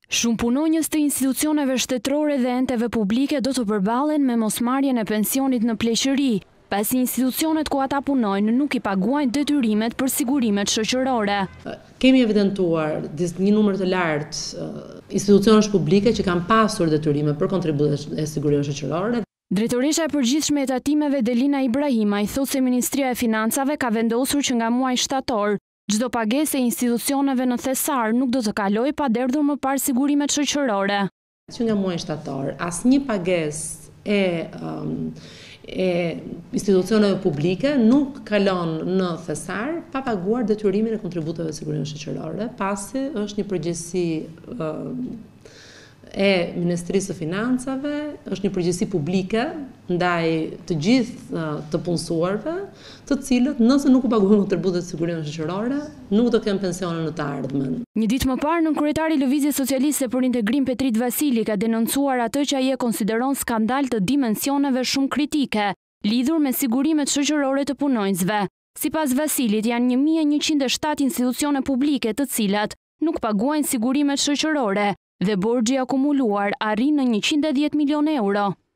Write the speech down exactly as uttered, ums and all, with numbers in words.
Shumë punonjës të institucioneve shtetërore dhe enteve publike do të përballen me mosmarrjen e pensionit në pleqëri, pasi institucionet ku ata punojnë nuk i paguajnë detyrimet për sigurimet shoqërore. Kemi evidentuar një numër të lartë institucionesh publike që kanë pasur detyrime për kontributet e sigurimeve shoqërore. Drejtoresha e përgjithshme e tatimeve Delina Ibrahima i thotë se Ministria e Financave ka vendosur që nga muaji shtator çdo pagesë e institucioneve në thesar nuk do të kalojë pa derdhur më parë sigurimet shoqërore. Që nga muaji shtator, asnjë pagesë e um, e institucioneve publike nuk kalon në thesar pa paguar detyrimin e kontributeve të sigurimeve shoqërore, pasi është një përgjegjësi um, e Ministrisë së Financave, është një përgjegjësi publike ndaj të gjithë të punësuarve, të cilët nëse nuk u paguajnë kontributet të sigurimeve shoqërore, nuk do kenë pensione në të ardhmen. Një ditë më parë, nënkryetari i Lëvizjes Socialiste për Integrim Petrit Vasili ka denoncuar atë që ai e konsideron skandal të dimensioneve shumë kritike, lidhur me sigurimet shoqërore të punonjësve. Sipas Vasilit, janë një mijë e njëqind e shtatë institucione publike të cilat nuk paguajnë sigurimet shoqërore dhe borxhi akumuluar arrin në njëqind e dhjetë milionë euro.